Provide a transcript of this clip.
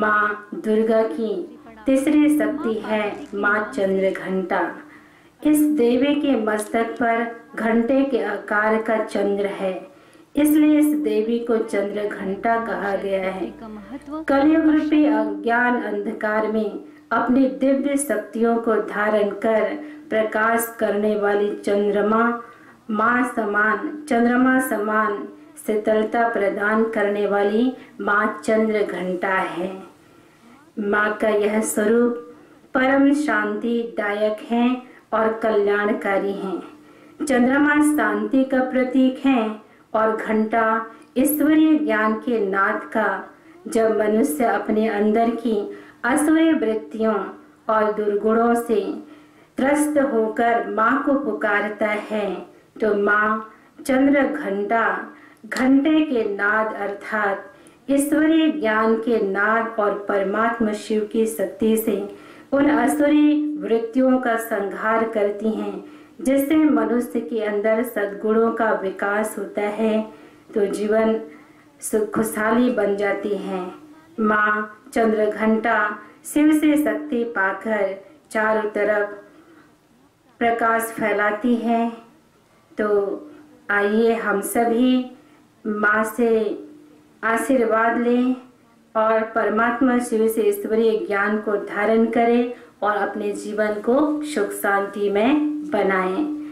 माँ दुर्गा की तीसरी शक्ति है माँ चंद्र घंटा। इस देवी के मस्तक पर घंटे के आकार का चंद्र है, इसलिए इस देवी को चंद्र घंटा कहा गया है। कलयुग रूपी अज्ञान अंधकार में अपनी दिव्य शक्तियों को धारण कर प्रकाश करने वाली चंद्रमा समान शीतलता प्रदान करने वाली माँ चंद्र घंटा है। माँ का यह स्वरूप परम शांति दायक है और कल्याणकारी है। चंद्रमा शांति का प्रतीक है और घंटा ईश्वरीय ज्ञान के नाद का। जब मनुष्य अपने अंदर की असुरी वृत्तियों और दुर्गुणों से त्रस्त होकर माँ को पुकारता है तो माँ चंद्र घंटा घंटे के नाद अर्थात ईश्वरीय ज्ञान के नाद और परमात्मा शिव की शक्ति से उन असुरी वृत्तियों का संहार करती हैं, जिससे मनुष्य के अंदर सद्गुणों का विकास होता है तो जीवन खुशहाली बन जाती है। माँ चंद्र घंटा शिव से शक्ति पाकर चारों तरफ प्रकाश फैलाती है। तो आइए हम सभी माँ से आशीर्वाद लें और परमात्मा शिव से ईश्वरीय ज्ञान को धारण करें और अपने जीवन को सुख शांति में बनाएं।